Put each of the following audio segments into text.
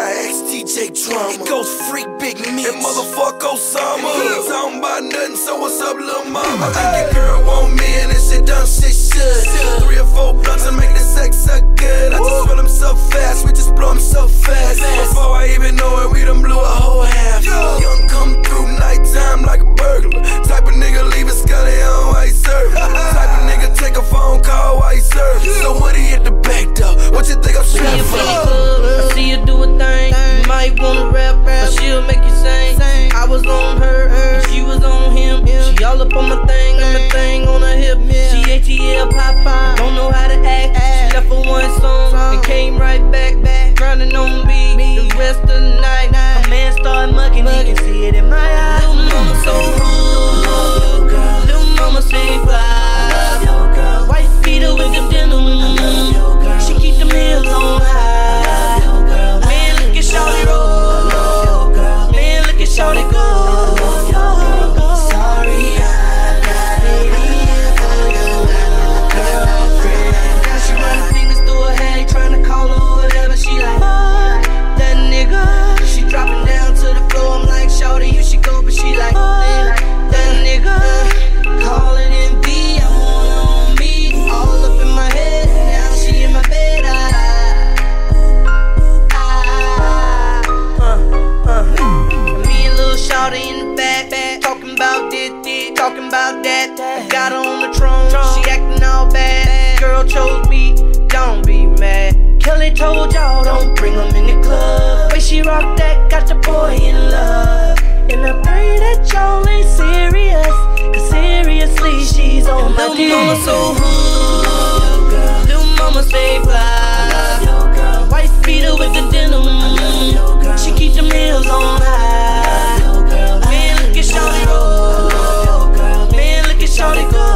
XTJ Drama. It goes Freak Big Meech and motherfucker Osama. Talking about nothing, so what's up, little mama? I think your girl want me and this shit done shit should. 3 or 4 blunts to make the sex so good. I just roll him so fast, we just blow him so fast. Before I even know it, we done blew a whole half. Young come through nighttime like a burglar. Type of nigga leave a scotty on while he serving. Type of nigga take a phone call while he serving. So what he at the back door? What you think I'm shooting for? I see you do a thing. You might wanna rap, but she'll make you sing. I was on her, and she was on him. She all up on my thing, and my thing on her hip. She ATL Popeye, don't know how to act. She left for one song and came right back, grinding on me the rest of the night. My man started mugging, he can see it in my eyes. Little mama so rude, little mama say fly. White Peter with the denim, she keep them heels on high. Man, look at shawty roll, man, look at shawty go. Sorry, I got it in for your little girlfriend. Now she running fingers through her hair, trying to call her whatever. She like, that nigga. She dropping down to the floor, I'm like, shawty, you should go. But she like, that nigga. Call it MV, I want her on me. All up in my head, now she in my bed. Me and little shawty in the back, talking about this, talking about that. I got her on the throne, she acting all bad. Girl chose me, don't be mad. Kelly told y'all don't bring him in the club. Way she rock that, got your boy in love. And I pray that y'all ain't serious, cause seriously she's on my dick. Little mama so hood, little mama stay fly. White Peter with the denim, she keep them heels on high. Man, look at shawty roll, man, look at shawty go.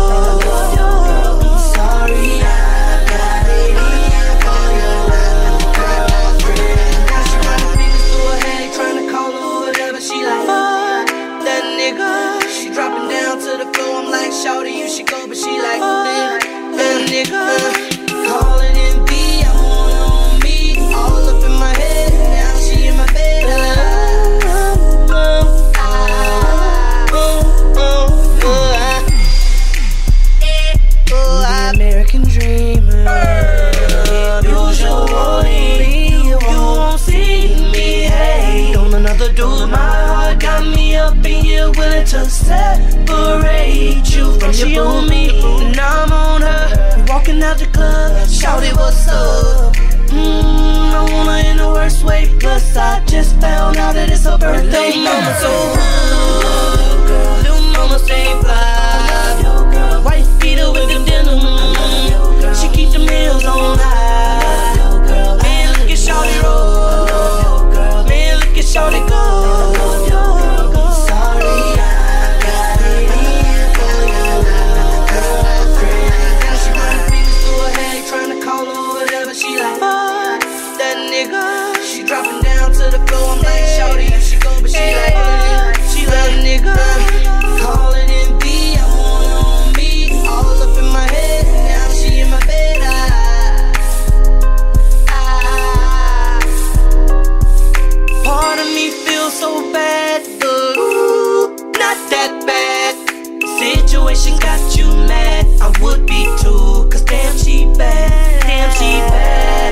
Sorry, I got it in for your little girlfriend. Now she running fingers through her hair, trying to call her whatever. She like, that nigga. She dropping down to the floor, I'm like, shawty, you should go. But she like, that nigga. Call it MV, I want her on me. All up in my head, now she in my bed. American dreamer, use your warning. You won't see me, hey. Don't another do my heart got me up and you're willing to separate you from she on me, and I'm on her. We walking out the club, shouted what's up. I want her in the worst way. Plus I just found out that it's her birthday. Little mama so good, little mama stay fly. White Peter with the denim, she keep them heels on high. Man, look at shawty roll, man, look at shawty go. Sorry, I got it in for your little girlfriend. Now she running fingers through her hair, trying to call her whatever. She like, that nigga. She dropping down to the floor, I'm like, shawty, you should go. But she like, she that nigga. Call it MV, I want her on me. All up in my head, now she in my bed. Part of me feels so bad, but ooh, not that bad. Situation got you mad, I would be too. Cause damn she bad, damn she bad.